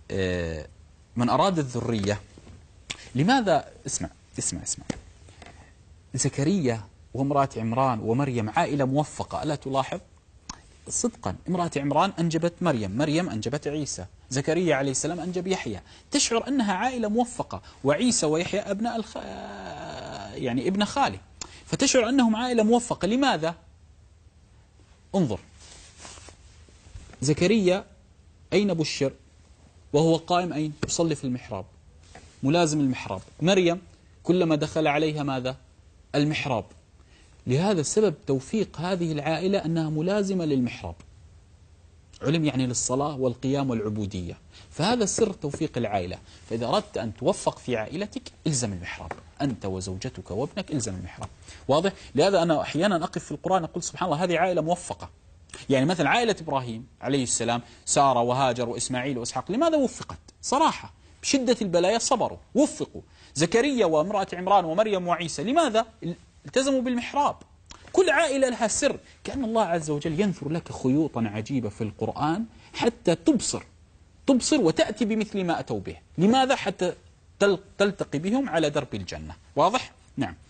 من أراد الذرية لماذا اسمع زكريا وامرأة عمران ومريم عائلة موفقة، ألا تلاحظ؟ صدقا امرأة عمران أنجبت مريم أنجبت عيسى، زكريا عليه السلام أنجب يحيى، تشعر أنها عائلة موفقة، وعيسى ويحيى أبناء يعني ابن خاله، فتشعر أنهم عائلة موفقة. لماذا؟ انظر، زكريا أين بشر؟ وهو قائم أين؟ يصلي في المحراب، ملازم المحراب. مريم كلما دخل عليها ماذا؟ المحراب. لهذا السبب توفيق هذه العائلة أنها ملازمة للمحراب، علم يعني للصلاة والقيام والعبودية، فهذا سر توفيق العائلة. فإذا أردت أن توفق في عائلتك إلزم المحراب، أنت وزوجتك وابنك إلزم المحراب. واضح؟ لهذا أنا أحيانا أقف في القرآن أقول سبحان الله هذه عائلة موفقة. يعني مثلا عائلة إبراهيم عليه السلام، سارة وهاجر وإسماعيل وإسحاق، لماذا وفقت؟ صراحة بشدة البلايا صبروا وفقوا. زكريا وامرأة عمران ومريم وعيسى لماذا؟ التزموا بالمحراب. كل عائلة لها سر، كأن الله عز وجل ينثر لك خيوطا عجيبة في القرآن حتى تبصر وتأتي بمثل ما أتوا به. لماذا؟ حتى تلتقي بهم على درب الجنة. واضح؟ نعم.